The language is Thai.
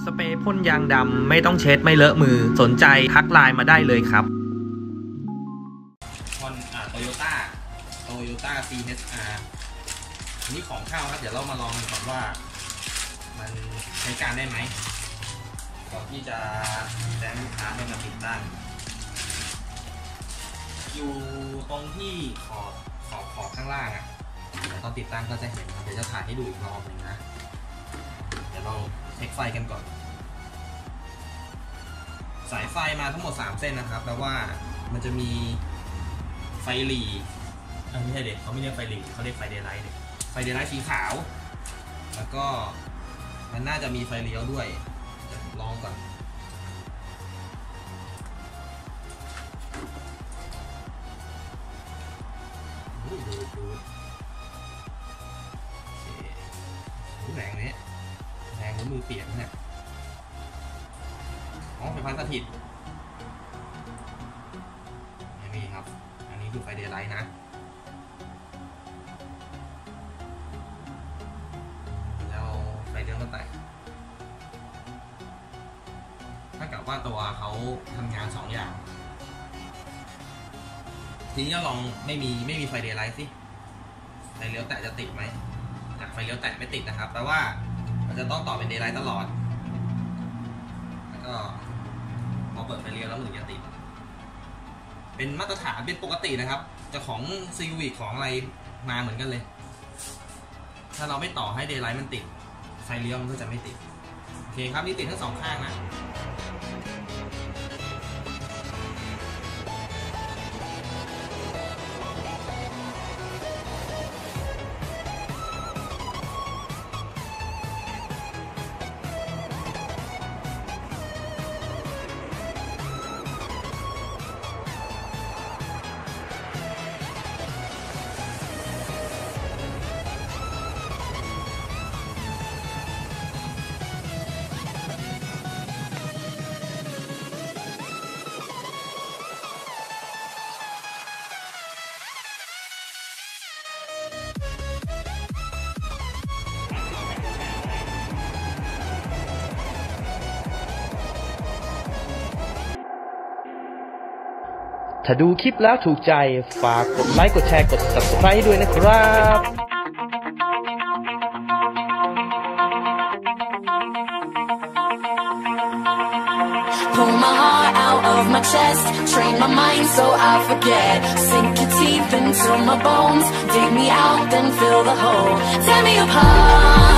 สเปรย์พ่นยางดำไม่ต้องเช็ดไม่เลอะมือสนใจทักไลน์มาได้เลยครับโตโยต้า CHR อันนี้ของเข้าครับเดี๋ยวเรามาลองกันก่อนว่ามันใช้การได้ไหมก่อนที่จะแจ้งลูกค้าให้มาติดตั้งอยู่ตรงที่ขอบข้างล่างอ่ะเดี๋ยวตอนติดตั้งก็จะเห็นครับเดี๋ยวจะถ่ายให้ดูอีกรอบหนึ่งนะเดี๋ยวเราเช็คไฟกันก่อนสายไฟมาทั้งหมด3เส้นนะครับแปลว่ามันจะมีไฟหลีไม่ใช่เด็กเขาไม่เรียกไฟหลีเขาเรียกไฟเดย์ไลท์ไฟเดย์ไลท์สีขาวแล้วก็มันน่าจะมีไฟเลี้ยวด้วยลองก่อนดูแรงนี้แรงมือเปียกเนี่ยไฟฟ้าสถิตนี่ครับอันนี้คือไฟเดย์ไลท์นะแล้วไฟเลี้ยวก็แตกถ้ากับว่าตัวเขาทำงาน2อย่างทีนี้ลองไม่มีไฟเดย์ไลท์สิไฟเลี้ยวแตะจะติดไหมไฟเลี้ยวแตะไม่ติดนะครับแปลว่ามันจะต้องต่อเป็นเดย์ไลท์ตลอดแล้วก็พอเปิดไฟเลี้ยวแล้วมันถึงจะติดเป็นมาตรฐานเป็นปกตินะครับจะของซีวิคของอะไรมาเหมือนกันเลยถ้าเราไม่ต่อให้เดย์ไลท์มันติดไฟเลี้ยวมันก็จะไม่ติดโอเคครับนี่ติดทั้ง2ข้างนะถ้าดูคลิปแล้วถูกใจฝากกดไลค์กดแชร์กด Subscribe ด้วยนะครับ Pull my heart out of my chest, train my mind so I forget. Sink your teeth into my bones, dig me out, then fill the hole. Tear me apart.